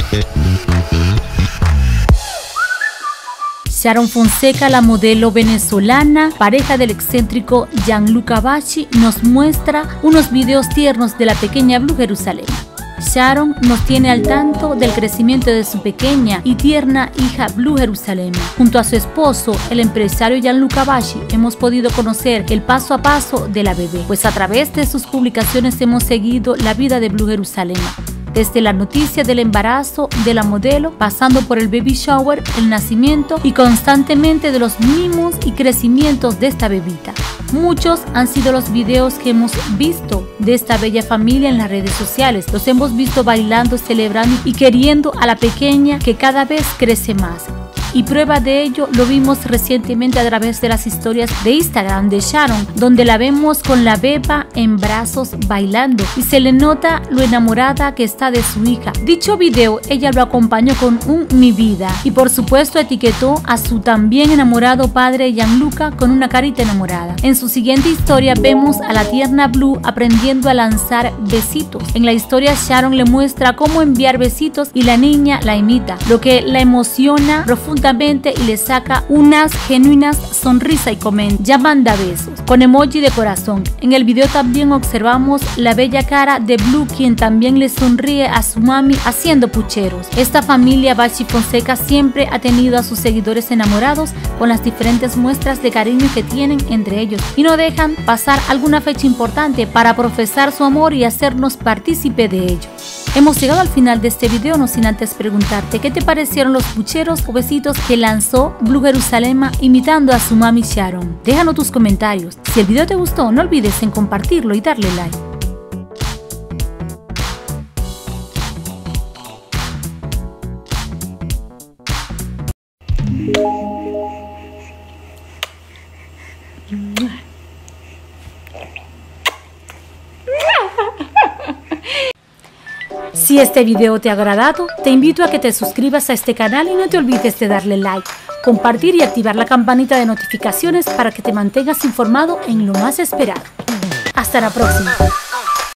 Sharon Fonseca, la modelo venezolana, pareja del excéntrico Gianluca Vacchi, nos muestra unos videos tiernos de la pequeña Blue Jerusalén. Sharon nos tiene al tanto del crecimiento de su pequeña y tierna hija Blue Jerusalén. Junto a su esposo, el empresario Gianluca Vacchi, hemos podido conocer el paso a paso de la bebé, pues a través de sus publicaciones hemos seguido la vida de Blue Jerusalén. Desde la noticia del embarazo de la modelo, pasando por el baby shower, el nacimiento y constantemente de los mimos y crecimientos de esta bebita. Muchos han sido los videos que hemos visto de esta bella familia en las redes sociales. Los hemos visto bailando, celebrando y queriendo a la pequeña que cada vez crece más. Y prueba de ello lo vimos recientemente a través de las historias de Instagram de Sharon, donde la vemos con la beba en brazos bailando y se le nota lo enamorada que está de su hija. Dicho video ella lo acompañó con un mi vida y por supuesto etiquetó a su también enamorado padre Gianluca con una carita enamorada. En su siguiente historia vemos a la tierna Blue aprendiendo a lanzar besitos. En la historia Sharon le muestra cómo enviar besitos y la niña la imita, lo que la emociona profundamente y le saca unas genuinas sonrisas y comenta: ya manda besos, con emoji de corazón. En el video también observamos la bella cara de Blue, quien también le sonríe a su mami haciendo pucheros. Esta familia Vacchi Fonseca siempre ha tenido a sus seguidores enamorados con las diferentes muestras de cariño que tienen entre ellos y no dejan pasar alguna fecha importante para profesar su amor y hacernos partícipe de ello. Hemos llegado al final de este video, no sin antes preguntarte qué te parecieron los pucheros o besitos que lanzó Blue Jerusalén imitando a su mami Sharon. Déjanos tus comentarios. Si el video te gustó, no olvides en compartirlo y darle like. Si este video te ha agradado, te invito a que te suscribas a este canal y no te olvides de darle like, compartir y activar la campanita de notificaciones para que te mantengas informado en lo más esperado. Hasta la próxima.